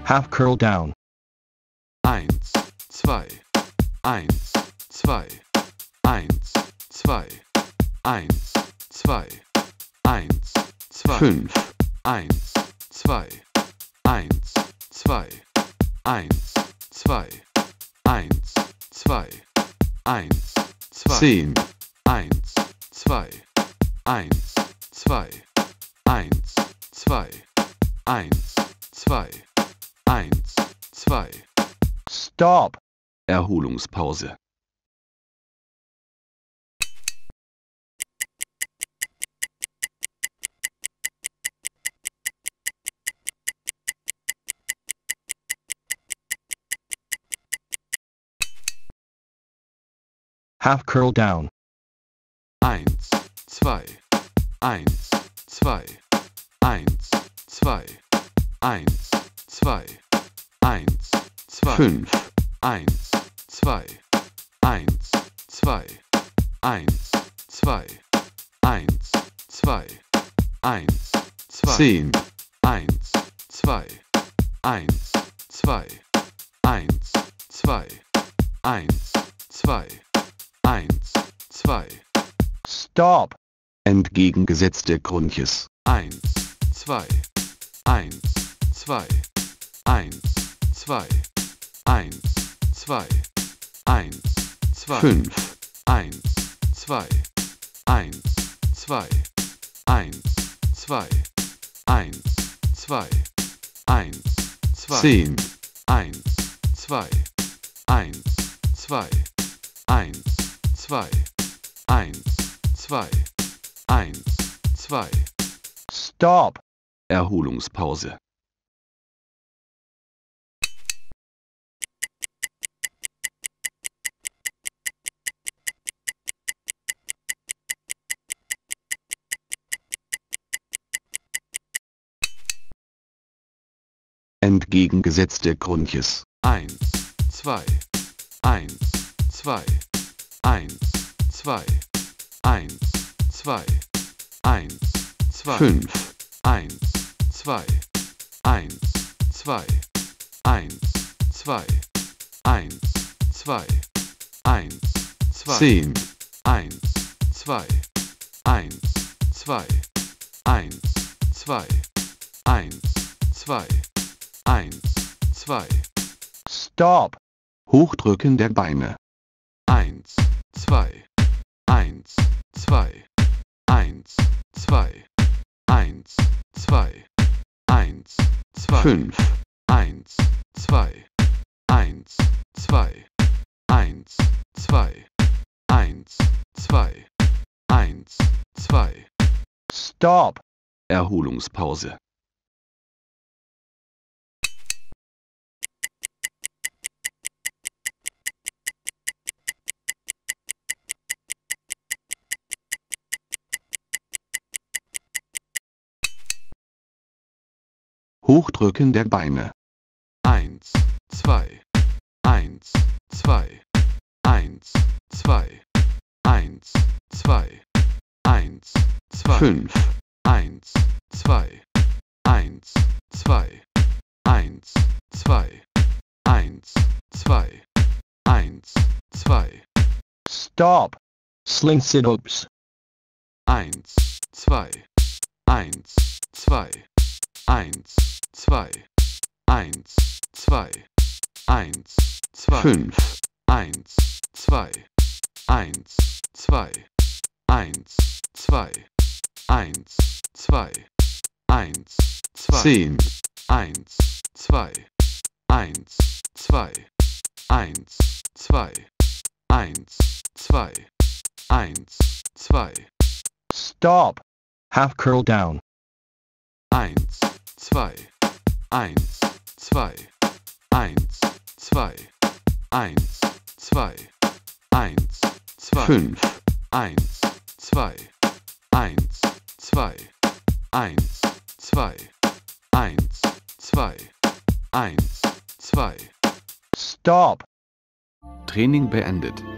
Half curl down. 1, 2, 1, 2, 1, 2, 1, 2, 1, 2, 5, 1, 2, 1, 2, 1, 2, 1, 2, 1, 2, 10, 1, 2, 1, 2, 1, 2, 1, 2, 1, 2. Stop. Erholungspause. Half curl down. 1, 2, 1, 2, 1, 2, 1, 2, 1, 2, 5, 1, 2, 1, 2, 1, 2, 1, 2, 1, 2, 10, 1, 2, 1, 2, 1, 2, 1, 2, 1, 2. Stop. entgegengesetzte Grundjes. 1, 2, 1, 2, 1, 2, 1, 2, 1, 2, 5, 1, 2, 1, 2, 1, 2, 1, 2, 1, 2, 10, 1, 2, 1, 2, 1, 2, 1, 2, 1, 2. Stop. Erholungspause. Entgegengesetzte Grundjes. 1, 2, 1, 2, 1, 2, 1, 2, 1, 2, 5, 1, 2, 1, 2, 1, 2, 1, 2, 1, 2, 10, 1, 2, 1, 2, 1, 2, 1, 2, 1, 2. Stop. Hochdrücken der Beine. 1, 2, 1, 2, 1, 2, 1, 2, 1, 2, 5, 1, 2, 1, 2, 1, 2, 1, 2, 1, 2. Stop. Erholungspause. Hochdrücken der Beine. 1, 2, 1, 2, 1, 2, 1, 2, 1, 2, 5, 1, 2, 1, 2, 1, 2, 1, 2, 1, 2. Stop. Sling sit-ups. 1, 2, 1, 2, 1, 2, 1, 2, 1, 2, 5, 1, 2, 1, 2, 1, 2, 1, 2, 1, 2, 10, 1, 2, 1, 2, 1, 2, 1, 2, 1, 2. Stop. Half curl down. 1, 2, 1, 2, 1, 2, 1, 2, 1, 2, 5, 1, 2, 1, 2, 1, 2, 1, 2, 1, 2. Stop. Training beendet.